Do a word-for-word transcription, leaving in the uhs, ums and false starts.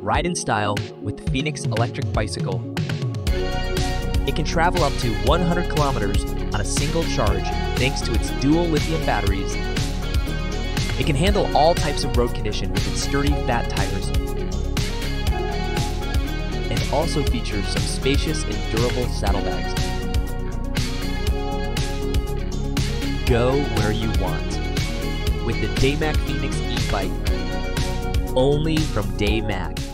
Ride in style with the Phoenix electric bicycle. It can travel up to one hundred kilometers on a single charge thanks to its dual lithium batteries. It can handle all types of road condition with its sturdy fat tires, and also features some spacious and durable saddlebags. Go where you want with the Daymak Phoenix e-bike, only from Daymak.